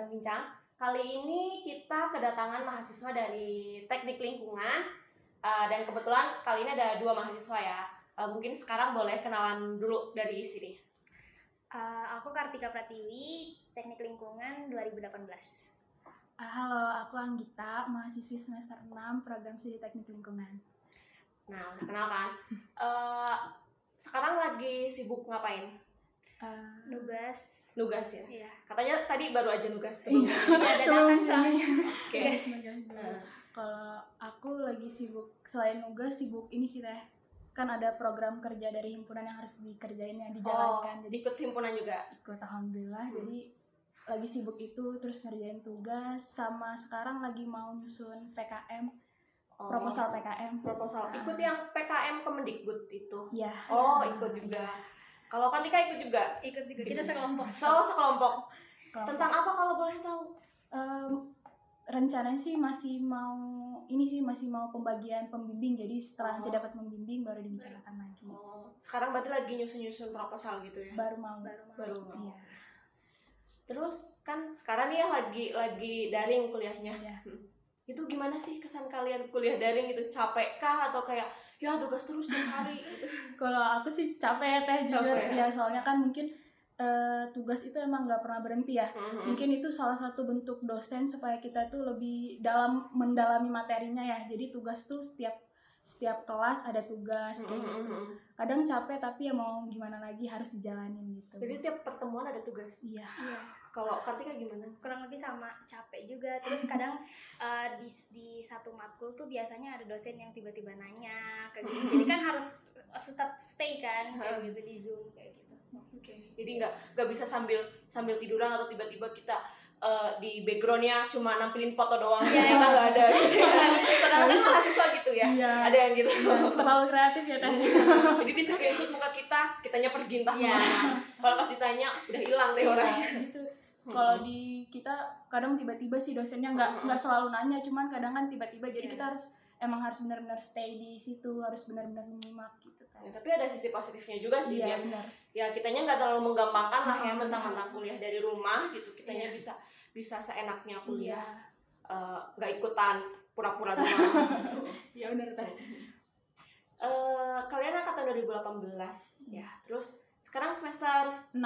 Bincang-Bincang. Kali ini kita kedatangan mahasiswa dari Teknik Lingkungan dan kebetulan kali ini ada 2 mahasiswa ya. Mungkin sekarang boleh kenalan dulu dari sini. Aku Kartika Pratiwi, Teknik Lingkungan 2018. Halo, aku Anggita, mahasiswi semester 6 program studi Teknik Lingkungan. Nah, udah kenal kan? Sekarang lagi sibuk ngapain? Nugas ya? Iya. Katanya tadi baru aja nugas. Iya, dadakan soalnya. Oke. Kalau aku lagi sibuk, selain nugas, sibuk ini sih teh. Kan ada program kerja dari himpunan yang harus dikerjain, yang dijalankan. Jadi ikut himpunan juga? Ikut, alhamdulillah. Jadi lagi sibuk itu, terus ngerjain tugas, sama sekarang lagi mau nyusun PKM, proposal PKM. Ikut yang PKM Kemendikbud itu? Iya. Ikut juga. Kalau Kartika ikut juga? Ikut juga, kita sekelompok. Sekelompok. Tentang apa kalau boleh tahu? Rencananya sih masih mau pembagian pembimbing, jadi setelah nanti dapat membimbing baru dibicarakan lagi. Sekarang berarti lagi nyusun proposal gitu ya? Baru mau. Iya. Terus kan sekarang nih ya lagi daring kuliahnya. Iya. Itu gimana sih kesan kalian kuliah daring gitu? Capek kah atau kayak ya tugas terus tiap hari gitu? Kalau aku sih capek jujur ya, soalnya kan mungkin tugas itu emang nggak pernah berhenti ya. Mungkin itu salah satu bentuk dosen supaya kita tuh lebih mendalami materinya ya. Jadi tugas tuh setiap kelas ada tugas kayak gitu. Kadang capek tapi ya mau gimana lagi, harus dijalanin gitu. Jadi tiap pertemuan ada tugas? Iya. Kalau Kartika gimana? Kurang lebih sama, capek juga. Terus kadang di satu matkul tuh biasanya ada dosen yang tiba-tiba nanya kayak gitu. Jadi kan harus tetap stay kan kayak gitu di Zoom kayak gitu. Jadi nggak bisa sambil tiduran atau tiba-tiba kita di backgroundnya cuma nampilin foto doang, kita nggak ada gitu ya. Kadang-kadang mahasiswa gitu ya, ada yang gitu. Terlalu kreatif ya teh. Jadi di screenshot muka kitanya pergi entah kemana. Kalau pas ditanya udah hilang deh orangnya. Gitu. Kalau di kita kadang tiba-tiba sih dosennya nggak selalu nanya, cuman kadang kan tiba-tiba, jadi kita harus benar-benar stay di situ, harus benar-benar menyimak gitu kan. Ya, tapi ada sisi positifnya juga sih ya. Benar. Ya kitanya nggak terlalu menggampangkan lah ya, mentang-mentang kuliah dari rumah gitu, kitanya bisa seenaknya kuliah, nggak ikutan pura-pura doang gitu. Ya benar teh. Kalian angkatan 2018 ya, terus sekarang semester 6.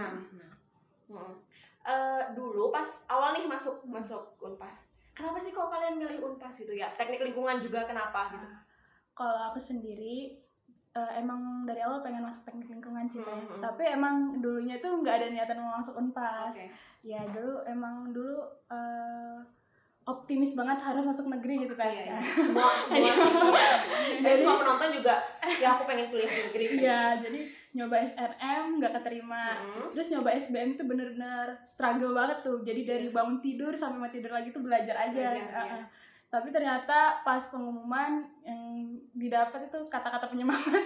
Dulu pas awal nih masuk Unpas, kenapa sih kok kalian milih Unpas gitu ya? Teknik Lingkungan juga kenapa gitu? Kalau aku sendiri emang dari awal pengen masuk Teknik Lingkungan sih teh. Tapi emang dulunya tuh nggak ada niatan mau masuk Unpas. Ya dulu optimis banget harus masuk negeri gitu kan. Iya. Semua penonton juga ya aku pengen kuliah di negeri. Iya, jadi nyoba SNM nggak keterima. Terus nyoba SBM itu bener-bener struggle banget tuh. Jadi dari bangun tidur sampai mau tidur lagi tuh belajar aja. Tapi ternyata pas pengumuman yang didapat itu kata-kata penyemangat.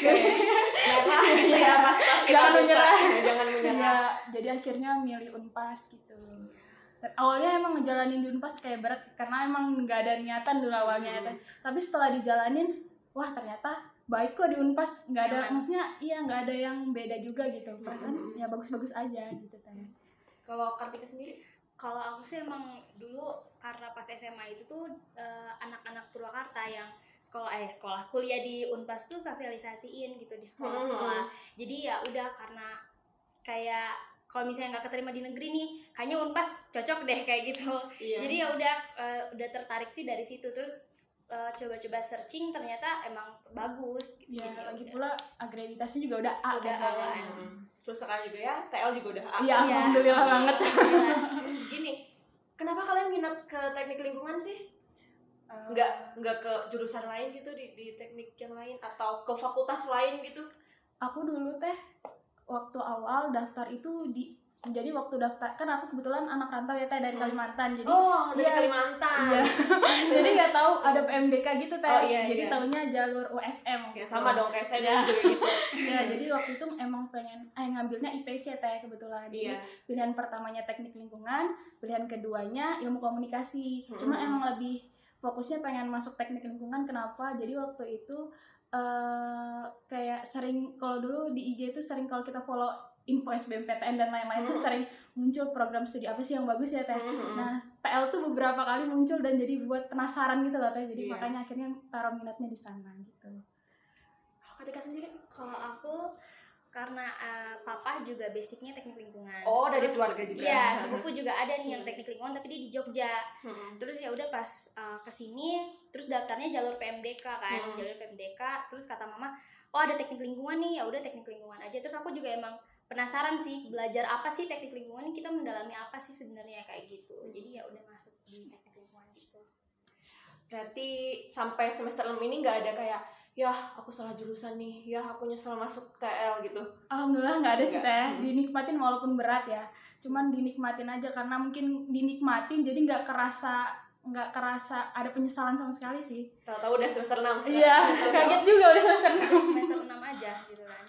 Jangan menyerah. Ya, jadi akhirnya milih Unpas gitu. Awalnya emang ngejalanin di Unpas kayak berat karena emang nggak ada niatan dulu awalnya ya. Tapi setelah dijalanin, wah ternyata baik kok di Unpas, nggak ada, maksudnya nggak ada yang beda juga gitu. Perasaan ya bagus-bagus aja gitu teh. Kalau Kartika sendiri? Kalau aku sih emang dulu karena pas SMA itu tuh anak-anak Purwakarta yang sekolah kuliah di Unpas tuh sosialisasiin gitu di sekolah-sekolah. Jadi ya udah, karena kayak kalau misalnya nggak keterima di negeri nih, kayaknya Unpas cocok deh kayak gitu. Jadi ya udah tertarik sih dari situ. Terus coba-coba searching, ternyata emang bagus gitu. Ya, lagi pula akreditasi juga udah A. Terus sekarang juga ya, TL juga udah A. Iya, alhamdulillah banget. Gini, kenapa kalian minat ke Teknik Lingkungan sih? Nggak ke jurusan lain gitu, di teknik yang lain, atau ke fakultas lain gitu? Aku dulu teh waktu awal daftar itu jadi waktu daftar kan aku kebetulan anak rantau ya teh, dari Kalimantan. Jadi dari Kalimantan. Iya. Jadi nggak tahu ada PMDK gitu teh. Jadi taunya jalur USM. Ya sama dong kayak saya juga gitu. Ya, jadi waktu itu emang pengen ngambilnya IPC teh kebetulan. Jadi pilihan pertamanya Teknik Lingkungan, pilihan keduanya Ilmu Komunikasi. Cuma emang lebih fokusnya pengen masuk Teknik Lingkungan. Kenapa? Jadi waktu itu kayak sering, kalau dulu di IG itu sering kalau kita follow info SBMPTN dan lain-lain tuh sering muncul program studi apa sih yang bagus ya teh. Nah PL tuh beberapa kali muncul dan jadi buat penasaran gitu loh teh, jadi makanya akhirnya taruh minatnya di sana gitu. Ketika sendiri kalau aku karena papa juga basicnya teknik lingkungan. Oh, dari keluarga juga. Iya, sepupu juga ada nih yang teknik lingkungan tapi dia di Jogja. Terus ya udah pas kesini terus daftarnya jalur PMDK kan, jalur PMDK. Terus kata mama, oh ada teknik lingkungan nih, ya udah teknik lingkungan aja. Terus aku juga emang penasaran sih belajar apa sih teknik lingkungan, kita mendalami apa sih sebenarnya kayak gitu. Jadi ya udah masuk di teknik lingkungan gitu. Berarti sampai semester 6 ini nggak ada kayak ya aku salah jurusan nih, ya aku nyesel masuk TL gitu? Alhamdulillah nggak ada sih teh, dinikmatin walaupun berat ya, cuman dinikmatin aja karena mungkin dinikmatin jadi nggak kerasa ada penyesalan sama sekali sih. Tahu-tahu udah semester 6. Iya, kaget juga udah semester 6. Semester 6 aja gitu kan.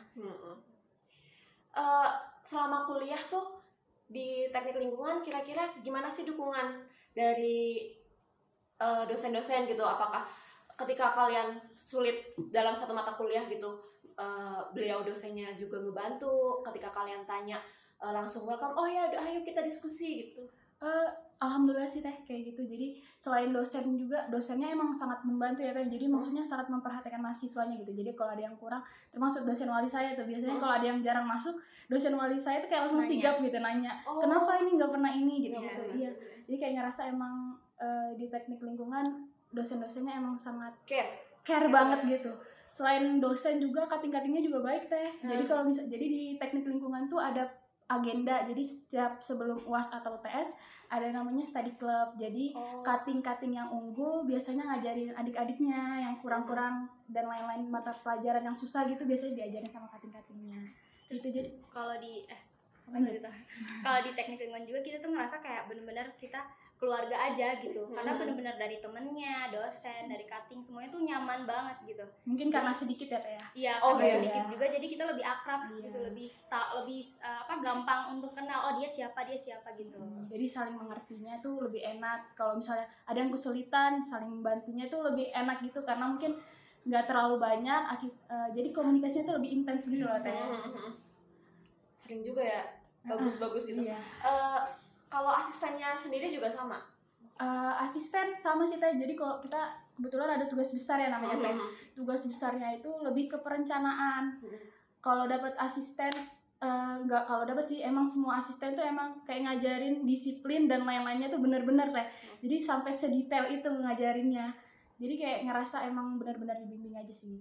Selama kuliah tuh di teknik lingkungan kira-kira gimana sih dukungan dari dosen-dosen gitu? Apakah ketika kalian sulit dalam satu mata kuliah gitu, beliau dosennya juga ngebantu, ketika kalian tanya langsung welcome, oh ya ayo kita diskusi gitu? Alhamdulillah sih teh kayak gitu. Jadi selain dosen juga, dosennya emang sangat membantu ya teh. Jadi maksudnya sangat memperhatikan mahasiswanya gitu. Jadi kalau ada yang kurang, termasuk dosen wali saya tuh biasanya kalau ada yang jarang masuk, dosen wali saya tuh kayak langsung sigap gitu nanya, kenapa ini nggak pernah ini gitu. Iya. Jadi kayak ngerasa emang di teknik lingkungan dosen-dosennya emang sangat care banget gitu. Selain dosen juga kating-katingnya juga baik teh. Jadi kalau bisa, jadi di teknik lingkungan tuh ada agenda. Jadi setiap sebelum UAS atau UTS ada namanya study club. Jadi kating-kating yang unggul biasanya ngajarin adik-adiknya yang kurang-kurang dan lain-lain mata pelajaran yang susah gitu biasanya diajarin sama kating-katingnya. Terus jadi kalau di teknik lingkungan juga kita tuh ngerasa kayak bener-bener kita keluarga aja gitu, karena bener-bener dari temennya, dosen, dari cutting semuanya tuh nyaman banget gitu. Mungkin karena sedikit ya teh ya. Iya, karena sedikit juga jadi kita lebih akrab gitu, lebih gampang untuk kenal, oh dia siapa gitu. Jadi saling mengertinya tuh lebih enak. Kalau misalnya ada yang kesulitan, saling membantunya tuh lebih enak gitu karena mungkin nggak terlalu banyak, jadi komunikasinya tuh lebih intens gitu loh teh. Sering juga ya, bagus-bagus itu. Iya. Kalau asistennya sendiri juga sama? Asisten sama sih teh. Jadi kalau kita kebetulan ada tugas besar ya namanya teh. Tugas besarnya itu lebih ke perencanaan. Kalau dapat asisten nggak, kalau dapat sih emang semua asisten tuh emang kayak ngajarin disiplin dan lain-lainnya tuh bener-bener teh. Jadi sampai sedetail itu ngajarinnya. Jadi kayak ngerasa emang benar-benar dibimbing aja sih.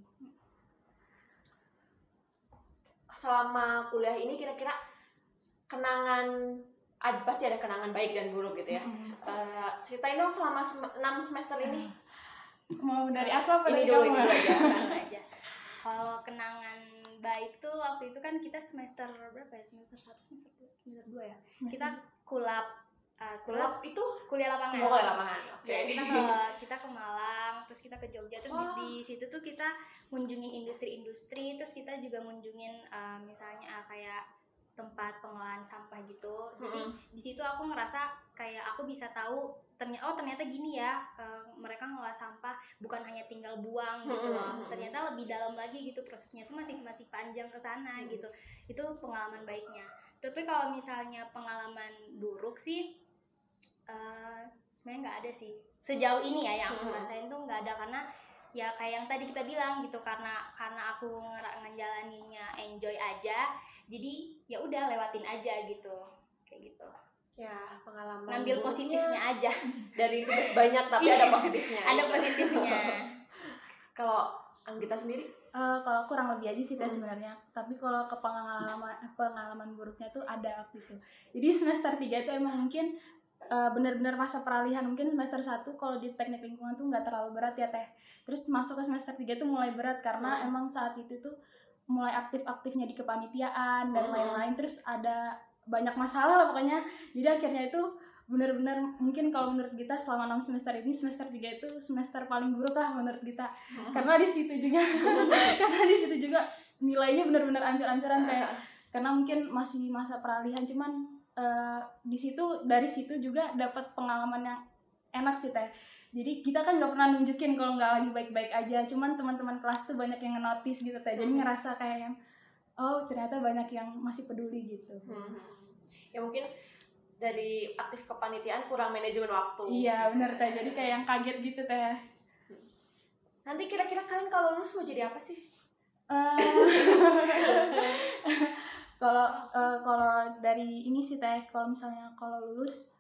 Selama kuliah ini kira-kira kenangan, pasti ada kenangan baik dan buruk gitu ya. Ceritain dong selama 6 semester ini. Mau dari aku apa ini dari dulu, kamu? Ini dulu aja. Kalau kenangan baik tuh waktu itu kan kita semester berapa ya? Semester 1, semester 2 ya. Kita kulap itu kuliah lapangan. Kuliah lapangan. Oke. Ya, kita ke Malang, terus kita ke Jogja, terus di situ tuh kita kunjungin industri-industri, terus kita juga kunjungin misalnya kayak tempat pengolahan sampah gitu. Jadi di situ aku ngerasa kayak aku bisa tahu ternyata gini ya, mereka ngolah sampah bukan hanya tinggal buang gitu loh. Ternyata lebih dalam lagi gitu prosesnya tuh masih panjang ke sana gitu. Itu pengalaman baiknya. Tapi kalau misalnya pengalaman buruk sih sebenarnya nggak ada sih. Sejauh ini ya yang aku rasain tuh nggak ada, karena ya kayak yang tadi kita bilang gitu, karena aku ngejalaninnya enjoy aja, jadi ya udah lewatin aja gitu, kayak gitu ya. Pengalaman ngambil positifnya aja dari tugas banyak tapi ada positifnya. Ada positifnya. Kalau Anggita sendiri? Kalau kurang lebih aja sih teh sebenarnya, tapi kalau ke pengalaman buruknya tuh ada waktu itu. Jadi semester 3 itu emang mungkin benar-benar masa peralihan. Mungkin semester 1 kalau di teknik lingkungan tuh nggak terlalu berat ya teh. Terus masuk ke semester 3 tuh mulai berat karena emang saat itu tuh mulai aktif-aktifnya di kepanitiaan dan lain-lain. Terus ada banyak masalah lah pokoknya. Jadi akhirnya itu benar-benar mungkin kalau menurut kita selama 6 semester ini, semester 3 itu semester paling buruk lah menurut kita. Karena di situ juga nilainya benar-benar ancur-ancuran kayak, karena mungkin masih masa peralihan, cuman dari situ juga dapat pengalaman yang enak sih teh. Jadi kita kan nggak pernah nunjukin kalau nggak lagi baik-baik aja, cuman teman-teman kelas tuh banyak yang nge-notice gitu teh. Jadi ngerasa kayak yang oh ternyata banyak yang masih peduli gitu. Ya mungkin dari aktif kepanitiaan kurang manajemen waktu. Iya benar teh, jadi kayak yang kaget gitu teh. Nanti kira-kira kalian kalau lulus mau jadi apa sih? Kalau dari ini sih teh, kalau misalnya kalau lulus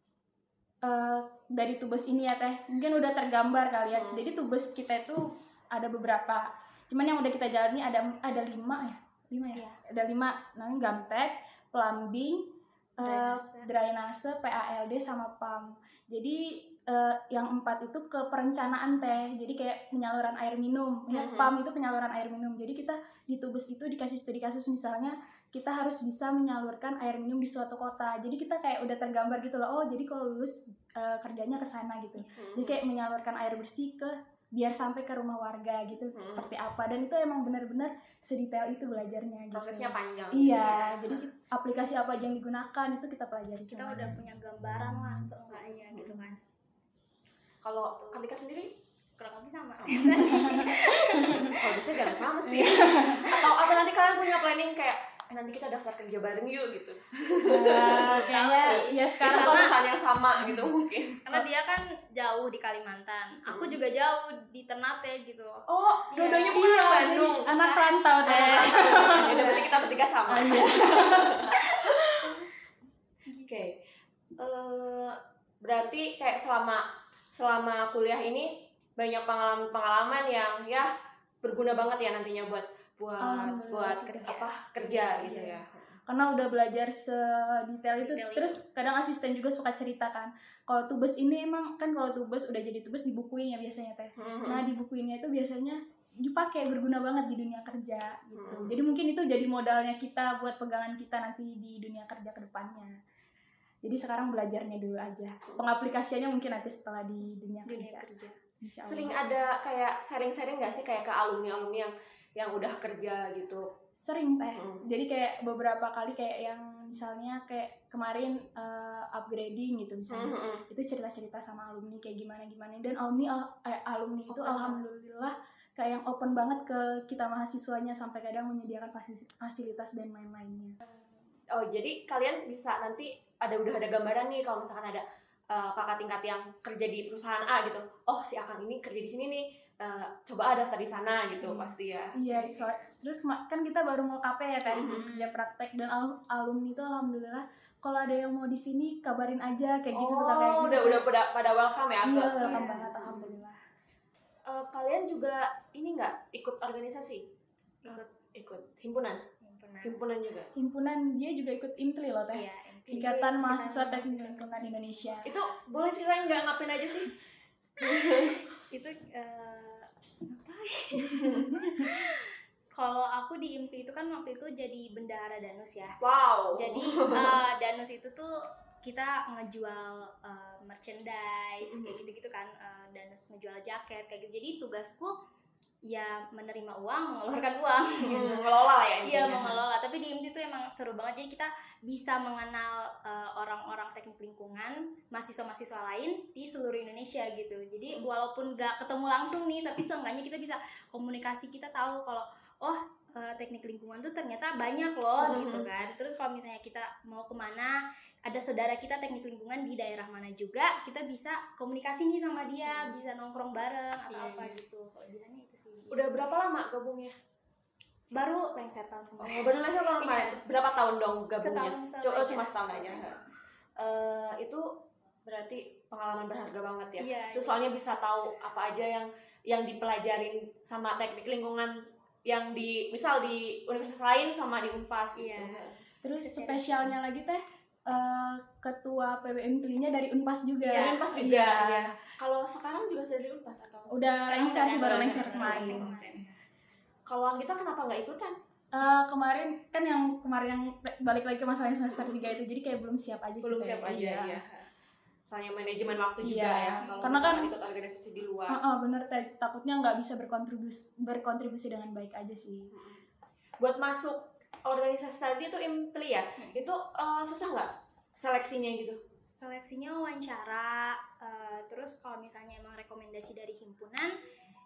dari Tubes ini ya teh, mungkin udah tergambar kali ya. Jadi Tubes kita itu ada beberapa, cuman yang udah kita jalani ada 5 ya. Ada 5, namanya Gamtek, Plumbing, Drainase, PALD sama PAM. Jadi yang 4 itu ke perencanaan teh, jadi kayak penyaluran air minum. Ya, PAM itu penyaluran air minum. Jadi kita di Tubes itu dikasih studi kasus, misalnya kita harus bisa menyalurkan air minum di suatu kota. Jadi kita kayak udah tergambar gitu loh. Oh, jadi kalau lulus kerjanya ke sana gitu. Jadi kayak menyalurkan air bersih biar sampai ke rumah warga gitu. Seperti apa. Dan itu emang benar-benar sedetail itu belajarnya gitu. Prosesnya panjang. Iya, jadi aplikasi apa aja yang digunakan itu kita pelajari. Kita udah punya gambaran lah seenggaknya gitu kan. Kalau Kartika sendiri kurang lebih sama. Kalau bisa jangan sama sih. Atau nanti kalian punya planning kayak nanti kita daftar kerja bareng yuk gitu. Kayaknya ya sekarang kalau perusahaan yang sama gitu mungkin. Karena dia kan jauh di Kalimantan, aku juga jauh di Ternate gitu. Oh, dua-duanya bukan orang Bandung. Anak rantau deh. Jadi berarti kita bertiga sama. Oke. Berarti kayak selama kuliah ini banyak pengalaman yang ya berguna banget ya nantinya buat kerja gitu ya. Karena udah belajar sedetail itu. Terus kadang asisten juga suka cerita kan, kalau Tubes ini emang kan, kalau Tubes udah jadi Tubes dibukuin ya biasanya teh. Nah dibukuinnya itu biasanya dipakai, berguna banget di dunia kerja gitu. Jadi mungkin itu jadi modalnya kita buat pegangan kita nanti di dunia kerja kedepannya. Jadi sekarang belajarnya dulu aja, pengaplikasiannya mungkin nanti setelah di dunia kerja. Sering ada kayak sharing-sharing nggak sih kayak ke alumni yang udah kerja gitu? Sering teh. Jadi kayak beberapa kali kayak yang misalnya kayak kemarin upgrading gitu misalnya. Itu cerita-cerita sama alumni kayak gimana. Dan alumni itu alhamdulillah kayak yang open banget ke kita mahasiswanya, sampai kadang menyediakan fasilitas dan lain-lainnya. Oh, jadi kalian bisa nanti udah ada gambaran nih kalau misalkan ada kakak tingkat yang kerja di perusahaan A gitu. Oh, si Akang ini kerja di sini nih. Coba daftar di sana gitu pasti ya. Iya, terus kan kita baru mau KP ya teh, kerja praktek, dan alumni itu alhamdulillah kalau ada yang mau di sini kabarin aja kayak gitu, suka kayak gitu. Udah pada welcome ya. Iya, welcome banget alhamdulillah. Kalian juga ini nggak ikut organisasi? Ikut himpunan juga. Himpunan dia juga ikut IMTLI loh teh. Iya, Ikatan Mahasiswa Teknik Lingkungan Indonesia. Itu boleh ceritain nggak ngapain aja sih? Itu kalau aku di IMTI itu kan waktu itu jadi bendahara Danus ya. Wow. Jadi Danus itu tuh kita ngejual merchandise kayak gitu-gitu kan. Danus ngejual jaket kayak gitu. Jadi tugasku ya menerima uang, mengeluarkan uang gitu. Mengelola ya intinya. Iya, mengelola. Tapi di IMTI itu emang seru banget. Jadi kita bisa mengenal orang-orang teknik lingkungan, mahasiswa-mahasiswa lain di seluruh Indonesia gitu. Jadi walaupun gak ketemu langsung nih, tapi seenggaknya kita bisa komunikasi, kita tahu kalau teknik lingkungan tuh ternyata banyak loh gitu kan. Terus kalau misalnya kita mau kemana, ada saudara kita teknik lingkungan di daerah mana juga, kita bisa komunikasi nih sama dia, bisa nongkrong bareng atau apa gitu. Kelebihannya itu sih. Udah berapa lama gabungnya? Baru lengser tahun kemarin. Baru lengser tahun kemarin. Berapa tahun dong gabungnya? Cuma setahun aja. Itu berarti pengalaman berharga banget ya. Iya, terus soalnya bisa tahu apa aja yang dipelajarin sama teknik lingkungan yang misal di universitas lain sama di Unpas gitu. Iya. Terus spesialnya lagi teh ketua PBM TLI-nya dari Unpas juga. Iya, Unpas juga. Ya. Kalau sekarang juga sudah dari Unpas atau? Udah lengser sih, baru lengser kemarin. Kalau Anggita kenapa nggak ikutan? Kemarin yang balik lagi ke masalah semester 3 itu, jadi kayak belum siap aja sih. Belum siap aja ya. Soalnya manajemen waktu juga ya. Kalau karena kan ikut organisasi di luar. Bener, takutnya nggak bisa berkontribusi dengan baik aja sih. Buat masuk organisasi tadi itu IMTLI ya, itu susah nggak seleksinya gitu? Seleksinya wawancara, terus kalau misalnya emang rekomendasi dari himpunan,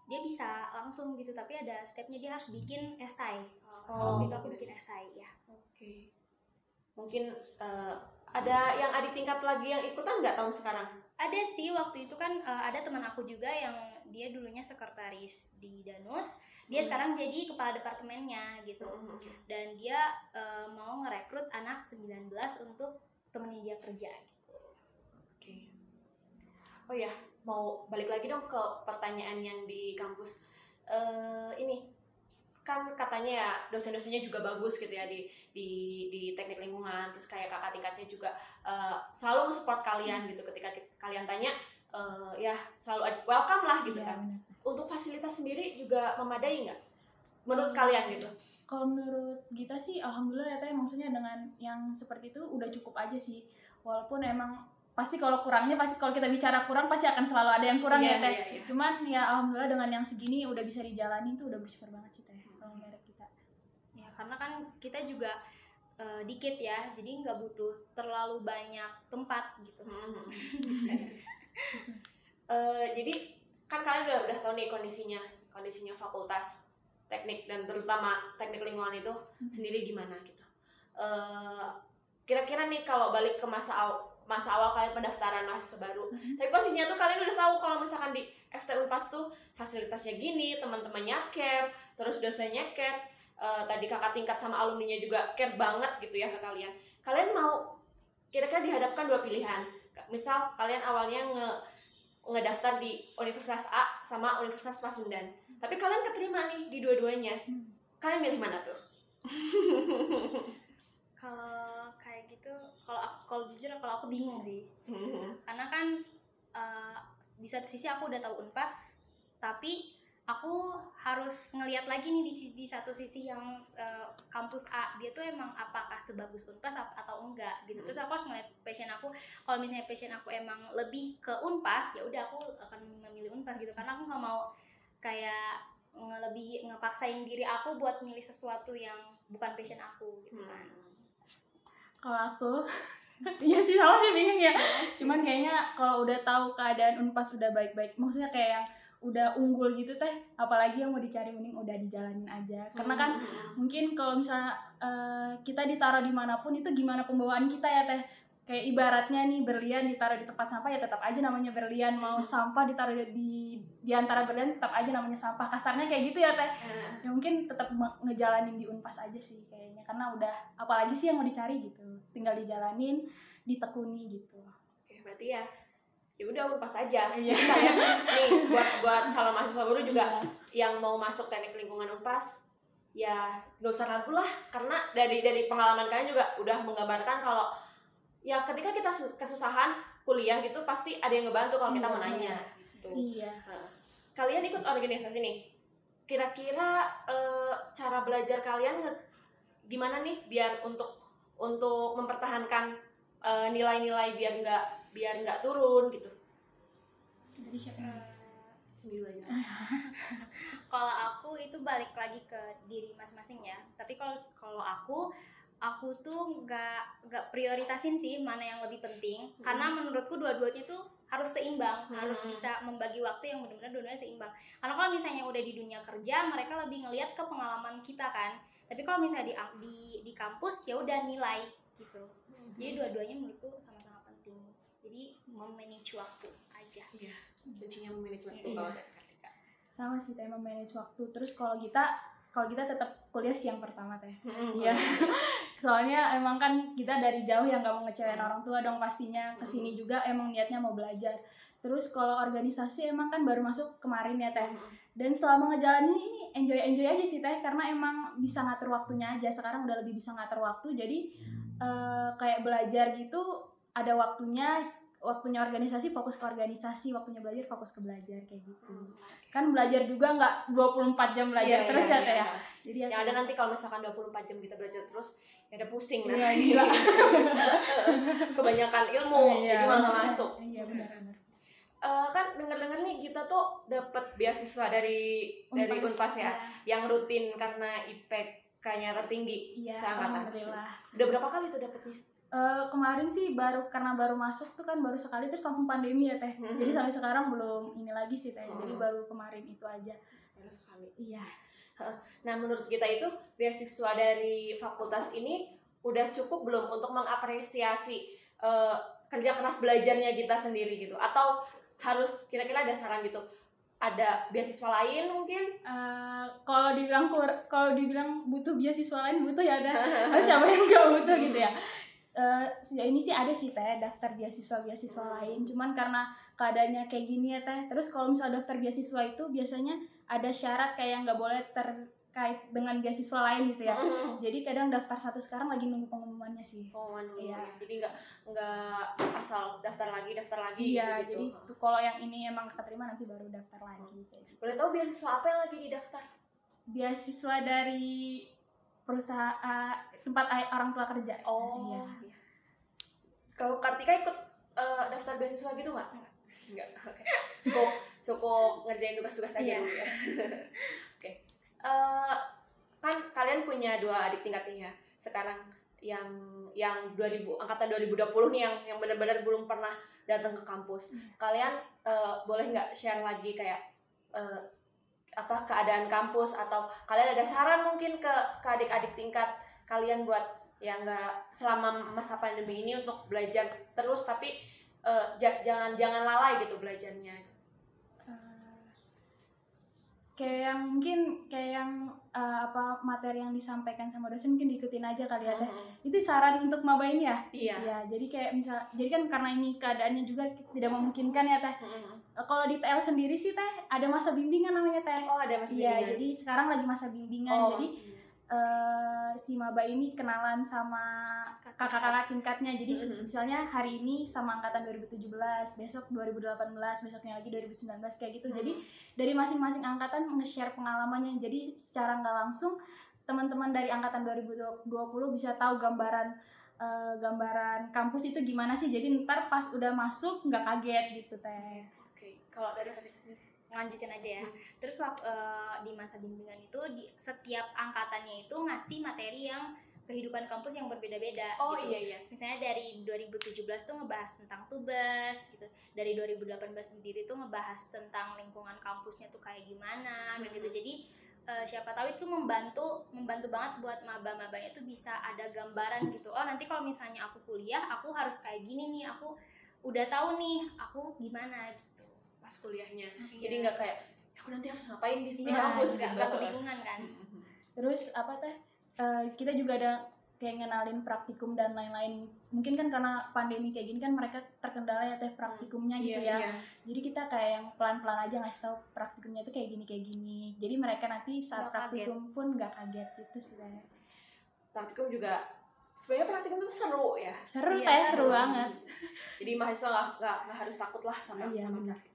dia bisa langsung gitu, tapi ada stepnya, dia harus bikin esai. Oh, Waktu itu aku bikin esai ya. Oke. Mungkin ada yang adik tingkat lagi yang ikutan nggak tahun sekarang? Ada sih, waktu itu kan ada teman aku juga yang dia dulunya sekretaris di Danus, dia sekarang jadi kepala departemennya gitu. Dan dia mau ngerekrut anak 19 untuk temenin dia kerja gitu. Oke. Oh ya, mau balik lagi dong ke pertanyaan yang di kampus. Ini kan katanya ya dosen-dosennya juga bagus gitu ya di teknik lingkungan, terus kayak kakak tingkatnya juga selalu support kalian gitu ketika kalian tanya, ya selalu welcome lah gitu kan. Bener. Untuk fasilitas sendiri juga memadai nggak menurut kalian gitu? Kalau menurut kita sih alhamdulillah ya Teh, maksudnya dengan yang seperti itu udah cukup aja sih, walaupun emang pasti kalau kurangnya, pasti kalau kita bicara kurang pasti akan selalu ada yang kurang ya Teh. Cuman ya alhamdulillah dengan yang segini udah bisa dijalani tuh udah bersyukur banget sih Teh. Kalau menurut kita ya, karena kan kita juga dikit ya, jadi nggak butuh terlalu banyak tempat gitu. Jadi kan kalian udah tahu nih kondisinya fakultas teknik dan terutama teknik lingkungan itu sendiri gimana gitu. Kira-kira nih kalau balik ke masa awal kalian pendaftaran mahasiswa baru, tapi posisinya tuh kalian udah tahu kalau misalkan di FT Unpas tuh fasilitasnya gini, teman-temannya care, terus dosennya care, tadi kakak tingkat sama alumninya juga care banget gitu ya ke kalian. Kalian mau kira-kira dihadapkan dua pilihan, misal kalian awalnya ngedaftar di Universitas A sama Universitas Pasundan, tapi kalian keterima nih di dua-duanya, kalian milih mana tuh? Kalau kayak gitu, kalau jujur kalau aku bingung sih, karena kan di satu sisi aku udah tahu Unpas, tapi aku harus ngelihat lagi nih di satu sisi yang kampus A dia tuh emang apakah sebagus Unpas atau enggak gitu. Terus aku harus ngelihat passion aku. Kalau misalnya passion aku emang lebih ke Unpas, ya udah aku akan memilih Unpas gitu, karena aku nggak mau kayak ngepaksain diri aku buat milih sesuatu yang bukan passion aku gitu kan. Kalau aku iya sih, sama sih bingung ya. Cuman kayaknya kalau udah tahu keadaan Unpas udah baik-baik, maksudnya kayak yang udah unggul gitu Teh, apalagi yang mau dicari mending udah dijalanin aja. Karena kan mungkin kalau misalnya kita ditaruh dimanapun itu gimana pembawaan kita ya Teh. Kayak ibaratnya nih berlian ditaruh di tempat sampah ya tetap aja namanya berlian, mau sampah ditaruh di antara berlian tetap aja namanya sampah. Kasarnya kayak gitu ya Teh. Ya mungkin tetap ngejalanin di Unpas aja sih kayaknya, karena udah apalagi sih yang mau dicari gitu. Tinggal dijalanin, ditekuni gitu. Oke, berarti ya udah Unpas aja. Iya. Nih buat calon mahasiswa baru juga yang mau masuk teknik lingkungan Unpas, ya nggak usah ragu lah, karena dari pengalaman kalian juga udah menggambarkan kalau ya ketika kita kesusahan kuliah gitu pasti ada yang ngebantu kalau kita mau nanya gitu. Iya. Kalian ikut organisasi nih, kira-kira cara belajar kalian gimana nih biar untuk mempertahankan nilai-nilai biar nggak turun gitu? Dari siapa? Sendiri aja. Kalau aku itu balik lagi ke diri masing-masing ya. Tapi kalau aku tuh nggak prioritasin sih mana yang lebih penting, karena menurutku dua-duanya tuh harus seimbang, harus bisa membagi waktu yang benar-benar dua-duanya seimbang. Karena kalau misalnya udah di dunia kerja, mereka lebih ngelihat ke pengalaman kita kan. Tapi kalau misalnya di kampus ya udah nilai gitu. Jadi dua-duanya menurutku sama-sama penting. Jadi memanage waktu aja. Iya, kuncinya memanage waktu kalau dari Kartika. Sama sih Teh, memanage waktu. Terus kalau kita tetap kuliah siang pertama Teh. Iya. Soalnya emang kan kita dari jauh yang gak mau ngecewain orang tua dong pastinya. Kesini juga emang niatnya mau belajar. Terus kalau organisasi emang kan baru masuk kemarin ya Teh. Dan selama ngejalanin ini enjoy aja sih Teh, karena emang bisa ngatur waktunya aja. Sekarang udah lebih bisa ngatur waktu, jadi kayak belajar gitu ada waktunya organisasi fokus ke organisasi, waktunya belajar fokus ke belajar kayak gitu. Kan belajar juga nggak 24 jam belajar terus ya Teh ya. Jadi yang ada nanti kalau misalkan 24 jam kita belajar terus ya ada pusing gila. Kebanyakan ilmu jadi malah masuk. Iya benar. Kan dengar nih kita tuh dapat beasiswa dari Unpas ya, yang rutin karena IPK-nya tertinggi. Iya, seangkatan. alhamdulillah. Udah berapa kali tuh dapetnya? Kemarin sih karena baru masuk tuh kan baru sekali terus langsung pandemi ya Teh. Jadi sampai sekarang belum ini lagi sih Teh. Jadi baru kemarin itu aja. Baru sekali. Iya. Nah, menurut kita itu beasiswa dari fakultas ini udah cukup belum untuk mengapresiasi kerja keras belajarnya kita sendiri gitu? Atau harus kira-kira ada saran gitu? Ada beasiswa lain mungkin? Kalau dibilang butuh beasiswa lain butuh ya ada. Siapa yang nggak butuh gitu ya? Sejauh ini sih ada sih Teh daftar beasiswa lain, cuman karena keadaannya kayak gini ya Teh. Terus kalau misalnya daftar beasiswa itu biasanya ada syarat kayak nggak boleh terkait dengan beasiswa lain gitu ya. Jadi kadang daftar satu sekarang lagi nunggu pengumumannya sih. Pengumuman dulu. Iya. Jadi nggak asal daftar lagi Iya, gitu. jadi kalau yang ini emang keterima nanti baru daftar lagi. Boleh tahu beasiswa apa yang lagi didaftar? Beasiswa dari perusahaan tempat orang tua kerja. Oh. Iya. Kalau Kartika ikut daftar beasiswa gitu nggak? Nggak. Cukup ngerjain tugas-tugas aja dulu ya. Oke. Kan kalian punya 2 adik tingkat nih ya. Sekarang yang angkatan 2020 nih yang benar-benar belum pernah datang ke kampus. Kalian boleh nggak share lagi kayak keadaan kampus, atau kalian ada saran mungkin ke adik-adik tingkat kalian buat ya nggak selama masa pandemi ini untuk belajar terus, tapi jangan lalai gitu belajarnya. Kayak yang materi yang disampaikan sama dosen mungkin diikutin aja kali ya Teh. Itu saran untuk maba ini ya? Iya. Jadi kayak jadi kan karena ini keadaannya juga tidak memungkinkan ya Teh. Kalau di TL sendiri sih Teh ada masa bimbingan namanya Teh. Oh, ada masa bimbingan. Iya, jadi sekarang lagi masa bimbingan. Jadi si maba ini kenalan sama kakak-kakak tingkatnya. Jadi misalnya hari ini sama angkatan 2017, besok 2018, besoknya lagi 2019 kayak gitu. Jadi dari masing-masing angkatan nge-share pengalamannya. Jadi secara nggak langsung teman-teman dari angkatan 2020 bisa tahu gambaran kampus itu gimana sih. Jadi ntar pas udah masuk nggak kaget gitu Teh. Oke. Kalau dari lanjutin aja ya. Terus di masa bimbingan itu setiap angkatannya itu ngasih materi yang kehidupan kampus yang berbeda-beda. Oh gitu. iya. Misalnya dari 2017 tuh ngebahas tentang tugas gitu. Dari 2018 sendiri tuh ngebahas tentang lingkungan kampusnya tuh kayak gimana gitu. Jadi siapa tahu itu membantu banget buat maba-mabanya tuh bisa ada gambaran gitu. Oh, nanti kalau misalnya aku kuliah, aku harus kayak gini nih. Aku udah tahu nih aku gimana gitu pas kuliahnya. Jadi nggak kayak aku nanti harus ngapain di kampus, nggak kebingungan kan. Terus apa Teh, kita juga ada kayak ngenalin praktikum dan lain-lain. Mungkin kan karena pandemi kayak gini kan mereka terkendala ya Teh praktikumnya gitu ya. Jadi kita kayak yang pelan-pelan aja ngasih tahu praktikumnya itu kayak gini. Jadi mereka nanti saat praktikum pun nggak kaget gitu sih Teh. Praktikum juga sebenarnya praktikum itu seru ya. Seru Teh, seru banget. Jadi mahasiswa nggak harus takut lah sama praktikum.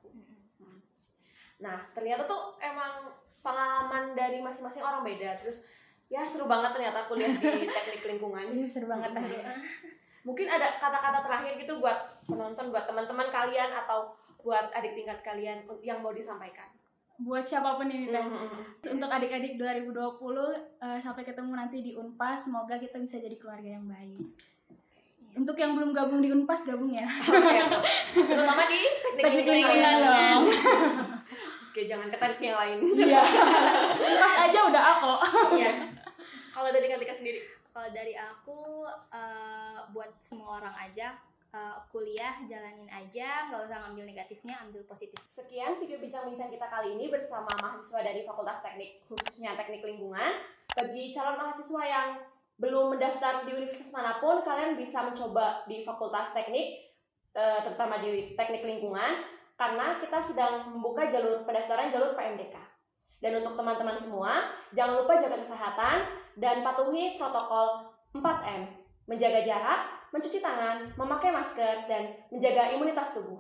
Nah, ternyata tuh emang pengalaman dari masing-masing orang beda. Terus ya seru banget ternyata kuliah di teknik lingkungan. Iya, seru banget Teh. Mungkin ada kata-kata terakhir gitu buat penonton, buat teman-teman kalian atau buat adik tingkat kalian yang mau disampaikan. Buat siapapun ini Teh. Untuk adik-adik 2020 sampai ketemu nanti di Unpas, semoga kita bisa jadi keluarga yang baik. Untuk yang belum gabung di Unpas, gabung ya. Terutama di teknik lingkungan dong. Oke, jangan ketarik yang lain. Iya. Unpas aja udah aku. Iya. Kalau dari Kartika sendiri? Kalau dari aku buat semua orang aja kuliah jalanin aja, nggak usah ngambil negatifnya, ambil positif. Sekian video bincang-bincang kita kali ini bersama mahasiswa dari Fakultas Teknik, khususnya Teknik Lingkungan. Bagi calon mahasiswa yang belum mendaftar di universitas manapun, kalian bisa mencoba di Fakultas Teknik, terutama di Teknik Lingkungan, karena kita sedang membuka jalur pendaftaran jalur PMDK. Dan untuk teman-teman semua, jangan lupa jaga kesehatan dan patuhi protokol 4M. Menjaga jarak, mencuci tangan, memakai masker, dan menjaga imunitas tubuh.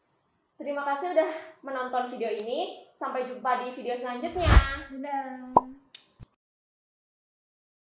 Terima kasih udah menonton video ini. Sampai jumpa di video selanjutnya. Dadah.